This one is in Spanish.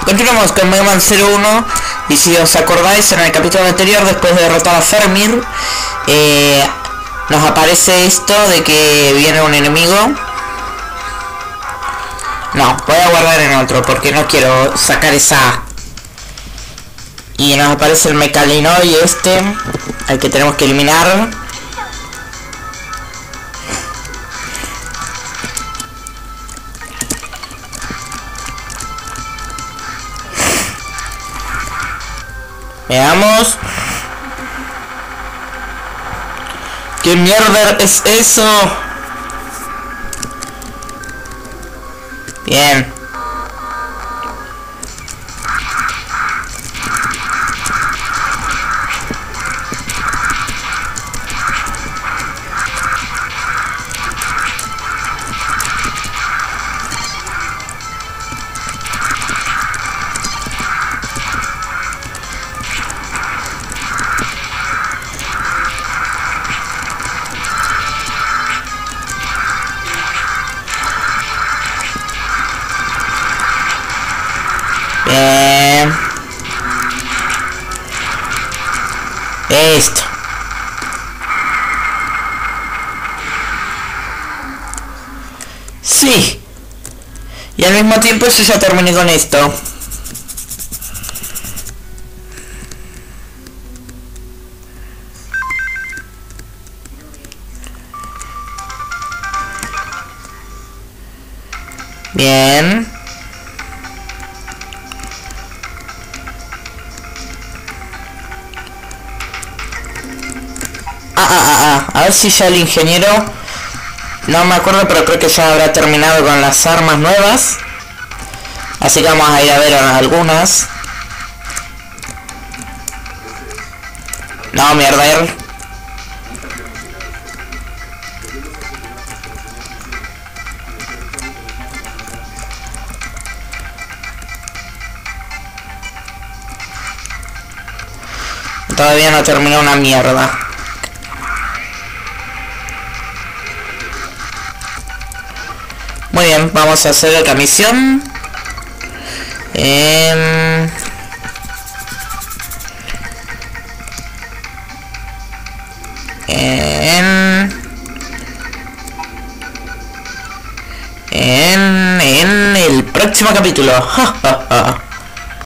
Continuamos con Mega Man 01. Y si os acordáis, en el capítulo anterior, después de derrotar a Fermir, nos aparece esto de que viene un enemigo. No, voy a guardar en otro porque no quiero sacar esa. Y nos aparece el Mechalinoid este, al que tenemos que eliminar. Veamos. ¿Qué mierda es eso? Bien. Esto. Sí. Y al mismo tiempo eso ya terminé con esto. Bien. A ver si ya el ingeniero, no me acuerdo, pero creo que ya habrá terminado con las armas nuevas. Así que vamos a ir a ver algunas. No, mierda. Todavía no terminó una mierda. Muy bien, vamos a hacer otra misión. En el próximo capítulo.